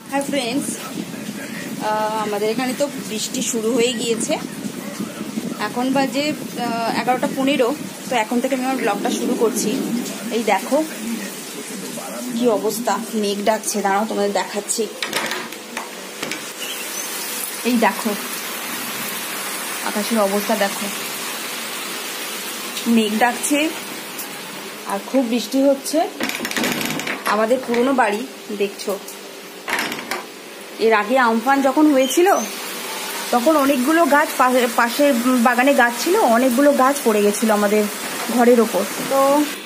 Hi friends, আমাদের এখানে তো বৃষ্টি শুরু হয়ে গিয়েছে। এখন বাজে 11:15। তো এখন থেকে আমি আমার ব্লগটা শুরু করছি। এই দেখো কি অবস্থা, মেঘ ডাকছে, দাঁড়াও তোমাদের দেখাচ্ছি। এই দেখো আকাশের অবস্থা, দেখো মেঘ ডাকছে আর খুব বৃষ্টি হচ্ছে। আমাদের পুরনো বাড়ি দেখছো, এর আগে আমফান যখন হয়েছিল তখন অনেকগুলো গাছ, পাশের বাগানে গাছ ছিল, অনেকগুলো গাছ পড়ে গেছিল আমাদের ঘরের ওপর। তো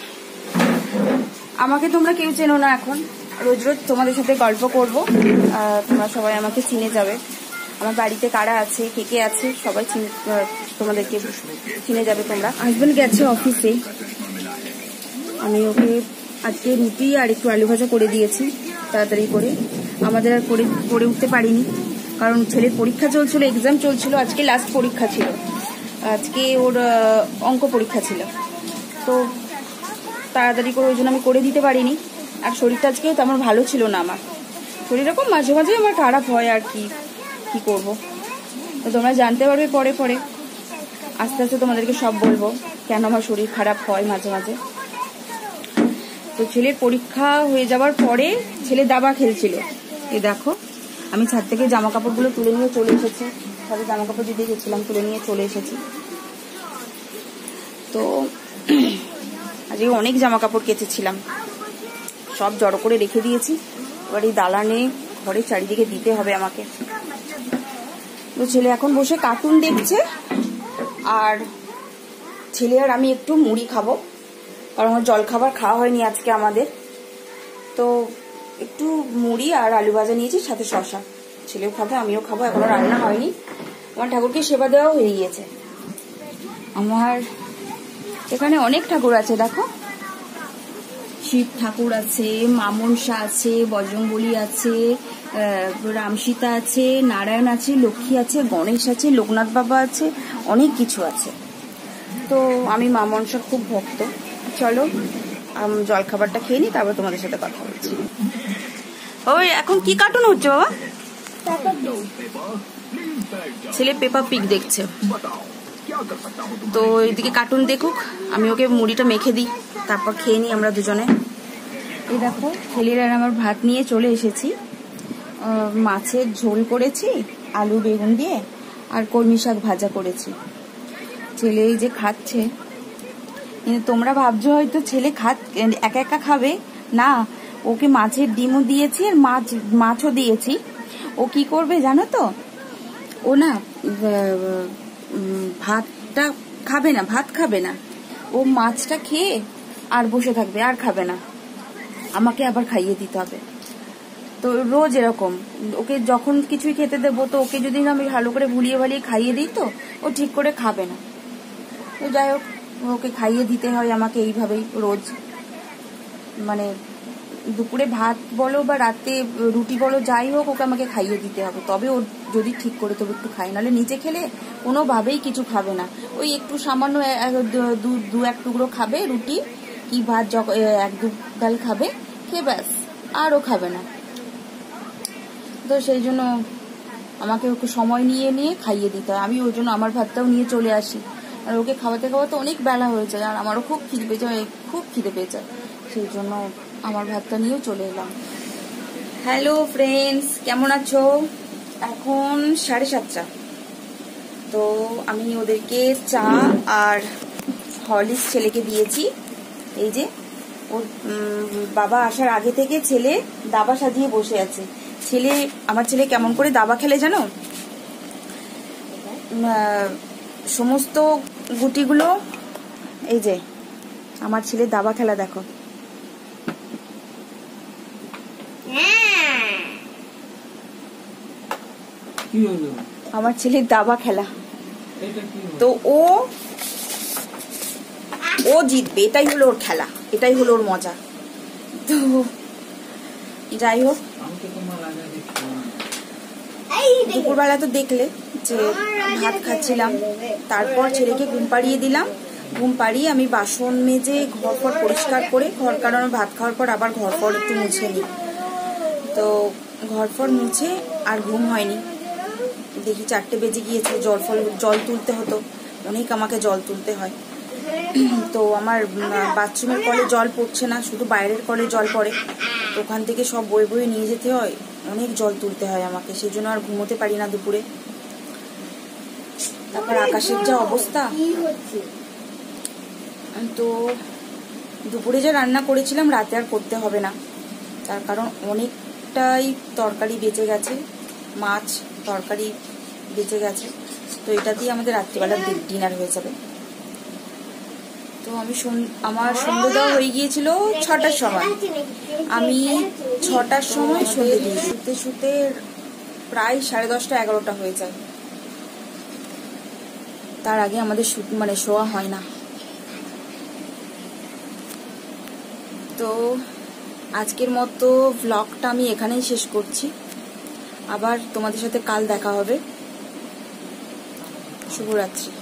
আমাকে তোমরা কেউ চেনো না, এখন রোজ রোজ তোমাদের সাথে গল্প করব, তোমরা সবাই আমাকে চিনে যাবে। আমার বাড়িতে কারা আছে, কে কে আছে, সবাই তোমাদেরকে চিনে যাবে তোমরা। হাজবেন্ড গেছে অফিসে, আমি ওকে আজকে রুটি আর একটু আলু ভাজা করে দিয়েছি তাড়াতাড়ি করে। আমাদের আর করে উঠতে পারিনি, কারণ ছেলের পরীক্ষা চলছিল, এক্সাম চলছিল। আজকে লাস্ট পরীক্ষা ছিল, আজকে ওর অঙ্ক পরীক্ষা ছিল। তো তাড়াতাড়ি করে ওই জন্য আমি করে দিতে পারিনি। আর শরীরটা আজকে তেমন ভালো ছিল না, আমার শরীর এরকম মাঝে মাঝে আমার খারাপ হয়, আর কি করব। তো তোমরা জানতে পারবে পরে পরে, আস্তে আস্তে তোমাদেরকে সব বলবো কেন আমার শরীর খারাপ হয় মাঝে মাঝে। তো ছেলের পরীক্ষা হয়ে যাওয়ার পরে ছেলে দাবা খেলছিল। এই দেখো আমি ছাদ থেকে জামা কাপড়গুলো তুলে নিয়ে চলে এসেছি, ছাদে জামা কাপড় দিতে গেছিলাম, তুলে নিয়ে চলে এসেছি। তো আজকে অনেক জামা কাপড় কেচেছিলাম, সব জড়ো করে রেখে দিয়েছি। এবার এই দালানে ঘরের চারিদিকে দিতে হবে আমাকে। তো ছেলে এখন বসে কার্টুন দেখছে, আর ছেলে আর আমি একটু মুড়ি খাবো, কারণ আমার জল খাবার খাওয়া হয়নি আজকে আমাদের। তো একটু মুড়ি আর আলু ভাজা নিয়েছি, সাথে শশা। ছেলেও খাবে, আমিও খাবো, এখনো রান্না হয়নি। আমার ঠাকুরকে সেবা দেওয়া হয়ে গিয়েছে। আমার এখানে অনেক ঠাকুর আছে, দেখো শিব ঠাকুর আছে, মা মনসা আছে, বজরংবলী আছে, রামসীতা আছে, নারায়ণ আছে, লক্ষ্মী আছে, গণেশ আছে, লোকনাথ বাবা আছে, অনেক কিছু আছে। তো আমি মা মনসার খুব ভক্ত। চলো জল খাবারটা খেয়ে নি, তারপর তোমাদের সাথে কথা বলছি। ওই এখন কি কার্টুন হচ্ছে বাবা? ছেলে পেপা পিগ দেখছে। তো এদিকে কার্টুন দেখুক, আমি ওকে মুড়িটা মেখে দিই, তারপর খেয়ে নিই আমরা দুজনে। এই দেখো ছেলের আর আমার ভাত নিয়ে চলে এসেছি। মাছের ঝোল করেছি আলু বেগুন দিয়ে, আর কলমি শাক ভাজা করেছি। ছেলে এই যে খাচ্ছে, কিন্তু তোমরা ভাবছো হয়তো ছেলে একা একা খাবে না, ওকে মাছের ডিমও দিয়েছি আর মাছও দিয়েছি। ও কি করবে জানো তো, ও না ভাতটা খাবে না, ভাত খাবে না, ও মাছটা খেয়ে আর বসে থাকবে, আর খাবে না, আমাকে আবার খাইয়ে দিতে হবে। তো রোজ এরকম, ওকে যখন কিছুই খেতে দেবো, তো ওকে যদি আমি ভালো করে ভুলিয়ে ভালিয়ে খাইয়ে দিই, তো ও ঠিক করে খাবে না। তো যাই হোক, ওকে খাইয়ে দিতে হয় আমাকে এইভাবেই রোজ। মানে দুপুরে ভাত বলো বা রাতে রুটি বলো, যাই হোক ওকে আমাকে খাইয়ে দিতে হবে, তবে ও যদি ঠিক করে তবে একটু খায়, নাহলে নিজে খেলে কোনোভাবেই কিছু খাবে না। ওই একটু সামান্য দু এক টুকরো খাবে রুটি কি ভাত, এক দু গাল খাবে, খেয়ে ব্যাস, আরও খাবে না। তো সেই জন্য আমাকে ওকে সময় নিয়ে নিয়ে খাইয়ে দিতে হয়। আমি ওই জন্য আমার ভাতটাও নিয়ে চলে আসি, আর ওকে খাওয়াতে খাওয়াতে অনেক বেলা হয়ে যায়, আর আমারও খুব খিদে পেয়ে যায়, খুব খিদে পেয়ে যায়। সেই জন্য আমার ভাতটা নিয়েও চলে এলাম। হ্যালো ফ্রেন্ডস, কেমন আছো? এখন 7:30। তো আমি ওদেরকে চা আর হরলিক্স ছেলেকে দিয়েছি। এই যে ওর বাবা আসার আগে থেকে ছেলে দাবা সাজিয়ে বসে আছে। আমার ছেলে কেমন করে দাবা খেলে জানো? সমস্ত গুটিগুলো, এই যে আমার ছেলে দাবা খেলা দেখো, আমার ছেলের দাবা খেলা। তো ও জিতবে, এটাই হলো ওর খেলা, এটাই হলো ওর মজা। তো যাই হোক, দুপুরবেলা তো দেখলে যে ভাত খাচ্ছিলাম, তারপর ছেলেকে ঘুম পাড়িয়ে দিলাম। ঘুম পাড়িয়ে আমি বাসন মেজে ঘর পরিষ্কার করে, ঘর কারণ ভাত খাওয়ার পর আবার ঘর একটু মুছে নিই। তো ঘর ফর মুছে আর ঘুম হয়নি। দেখি 4টে বেজে গিয়েছে, জল তুলতে হতো, অনেক আমাকে জল তুলতে হয়। তো আমার বাথরুমের কলে জল পড়ছে না, শুধু বাইরের কলে জল পড়ে। তো ওখান থেকে সব বয়ে বয়ে নিয়ে যেতে হয়, অনেক জল তুলতে হয় আমাকে, সেই জন্য আর ঘুমোতে পারি না দুপুরে। তারপর আকাশের যা অবস্থা, তো দুপুরে যা রান্না করেছিলাম রাতে আর করতে হবে না, তার কারণ অনেকটাই তরকারি বেঁচে গেছে, মাছ তরকারি বেঁচে গেছে। তো এটা দিয়ে আমাদের রাত্রিবেলার ডিনার হয়ে যাবে। তো আমার সন্ধ্যে দেওয়া হয়ে গিয়েছিল 6টার সময়। আমি 6টার সময় সন্ধ্যে দিই, শুতে শুতে প্রায় 10:30 11টা হয়ে যায়। তার আগে আমাদের শোয়া হয় না। তো আজকের মতো ভ্লগটা আমি এখানেই শেষ করছি। আবার তোমাদের সাথে কাল দেখা হবে। শুভরাত্রি।